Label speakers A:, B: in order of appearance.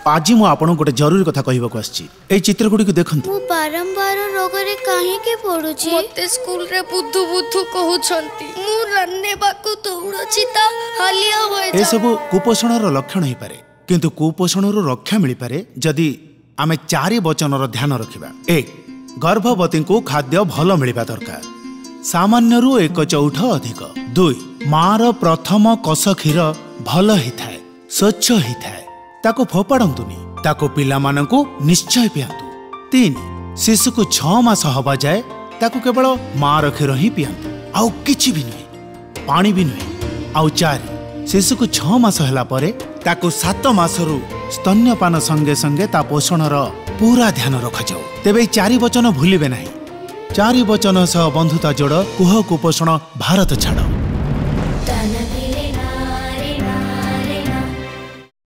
A: आज मु आपन गोटे जरूरी कथा कहबाक आछि। ए चित्र गुडी को देखंतु।
B: मु बारंबार रोग रे काहे के पडुछि?
C: मते स्कूल रे बुद्धु बुद्धु कहउछंती। मु रन्ने बाकू दौड़छि ता हालिया होय जा।
A: ए सब कुपोषण रो लक्षण हे पारे, किंतु कुपोषण रो रक्षा मिली पारे जदि आमे 4 वचन रो ध्यान रखिबा। 1 गर्भवती को खाद्य भल मिलवा दरकार, सामान्य रु 1/4 अधिक। 2 मार प्रथम कस क्षीर भल ही थाए, स्वच्छ ही थाए, ताको फोपाड़ंतुनी, ताको पिला मानकु निश्चय पियांतु। 3 शिशु को 6 मास हवा जाए ताको केवल मार क्षीर ही पियांतु, आउ किछि भी नुहे, पानी भी नुहे। आउ 4 शिशु को 6 मास हला परे ताको 7 मासरु स्तन्यपान संगे संगे ता पोषणर पूरा ध्यान रखा जाऊ। तेबे 4 वचन भूलिबे नाही। 4 वचन सह बंधुता जोड़, कुह कुपोषण भारत छाड़।